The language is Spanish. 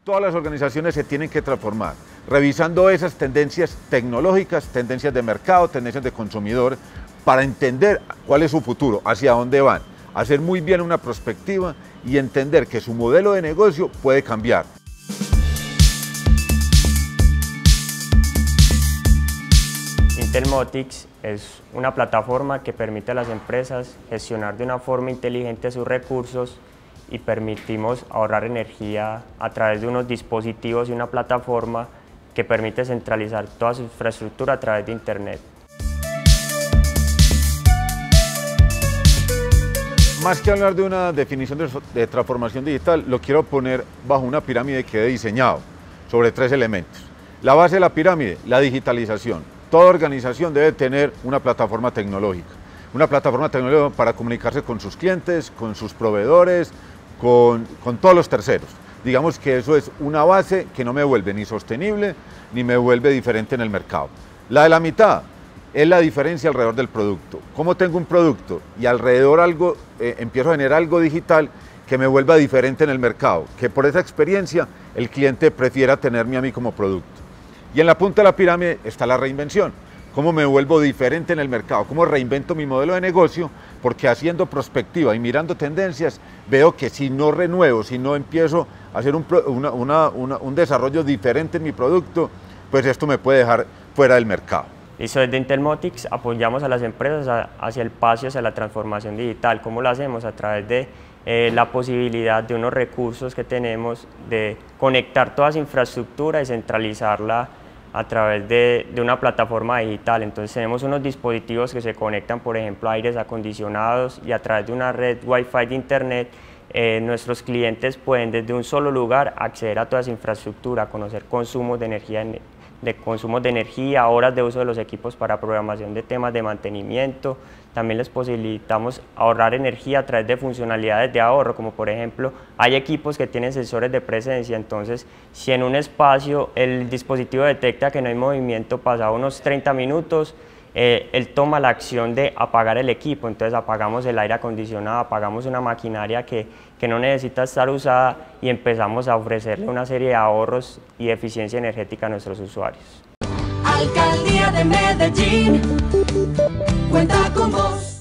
Todas las organizaciones se tienen que transformar, revisando esas tendencias tecnológicas, tendencias de mercado, tendencias de consumidor, para entender cuál es su futuro, hacia dónde van, hacer muy bien una prospectiva y entender que su modelo de negocio puede cambiar. Intelmotics es una plataforma que permite a las empresas gestionar de una forma inteligente sus recursos y permitimos ahorrar energía a través de unos dispositivos y una plataforma que permite centralizar toda su infraestructura a través de Internet. Más que hablar de una definición de transformación digital, lo quiero poner bajo una pirámide que he diseñado sobre 3 elementos. La base de la pirámide, la digitalización. Toda organización debe tener una plataforma tecnológica para comunicarse con sus clientes, con sus proveedores, con todos los terceros. Digamos que eso es una base que no me vuelve ni sostenible ni me vuelve diferente en el mercado. La de la mitad es la diferencia alrededor del producto. ¿Cómo tengo un producto y alrededor empiezo a generar algo digital que me vuelva diferente en el mercado? Que por esa experiencia el cliente prefiera tenerme a mí como producto. Y en la punta de la pirámide está la reinvención. ¿Cómo me vuelvo diferente en el mercado? ¿Cómo reinvento mi modelo de negocio? Porque haciendo prospectiva y mirando tendencias, veo que si no renuevo, si no empiezo a hacer un desarrollo diferente en mi producto, pues esto me puede dejar fuera del mercado. Listo, desde Intelmotics apoyamos a las empresas hacia el paso, hacia la transformación digital. ¿Cómo lo hacemos? A través de la posibilidad de unos recursos que tenemos de conectar toda esa infraestructura y centralizarla a través de una plataforma digital. Entonces tenemos unos dispositivos que se conectan, por ejemplo, a aires acondicionados, y a través de una red Wi-Fi de Internet nuestros clientes pueden desde un solo lugar acceder a toda esa infraestructura, conocer consumos de energía, horas de uso de los equipos para programación de temas de mantenimiento. También les posibilitamos ahorrar energía a través de funcionalidades de ahorro, como por ejemplo, hay equipos que tienen sensores de presencia. Entonces, si en un espacio el dispositivo detecta que no hay movimiento pasado unos 30 minutos, él toma la acción de apagar el equipo. Entonces apagamos el aire acondicionado, apagamos una maquinaria que no necesita estar usada y empezamos a ofrecerle una serie de ahorros y eficiencia energética a nuestros usuarios. Alcaldía de Medellín cuenta con vos.